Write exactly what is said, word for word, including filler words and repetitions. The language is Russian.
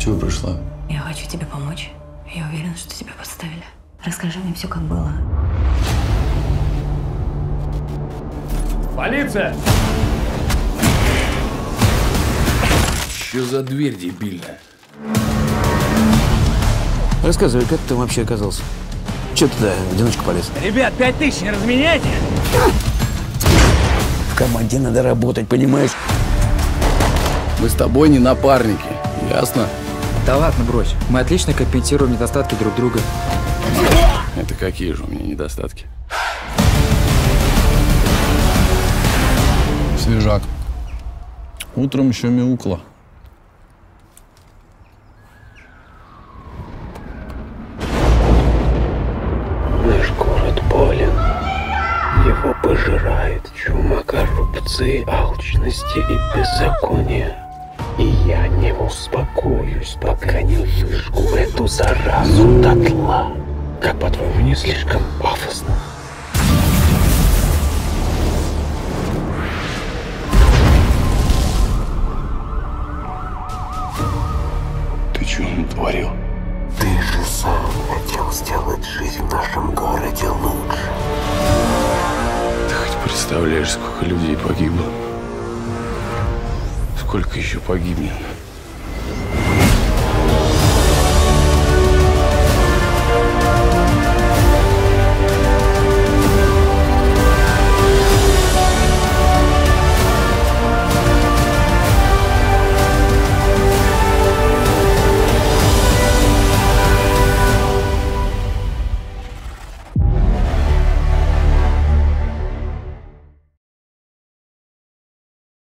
Чего пришла? Я хочу тебе помочь. Я уверена, что тебя подставили. Расскажи мне все, как было. Полиция! Что за дверь дебильная? Рассказывай, как ты там вообще оказался? Че ты туда в одиночку полез? Ребят, пять тысяч не разменяйте! В команде надо работать, понимаешь? Мы с тобой не напарники, ясно? Да ладно, брось. Мы отлично компенсируем недостатки друг друга. Это какие же у меня недостатки? Свежак. Утром еще мяукла. Наш город болен. Его пожирает чума коррупции, алчности и беззакония. И я не успокоюсь, пока не выжгу эту заразу дотла. Как, по-твоему, не слишком пафосно? Ты чего натворил? Ты же сам хотел сделать жизнь в нашем городе лучше. Ты хоть представляешь, сколько людей погибло? Сколько еще погибнет?